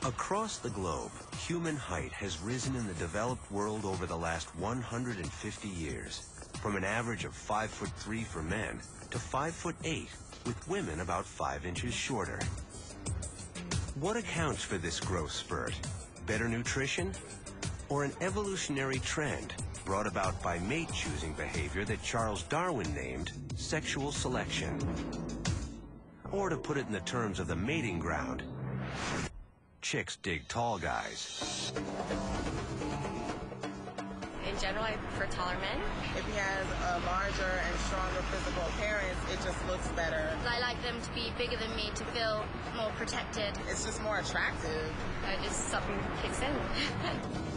Across the globe, human height has risen in the developed world over the last 150 years, from an average of 5'3" for men to 5'8", with women about 5 inches shorter. What accounts for this growth spurt? Better nutrition? Or an evolutionary trend brought about by mate-choosing behavior that Charles Darwin named sexual selection? Or to put it in the terms of the mating ground, chicks dig tall guys. In general, I prefer taller men. If he has a larger and stronger physical appearance, it just looks better. I like them to be bigger than me to feel more protected. It's just more attractive. Just something kicks in.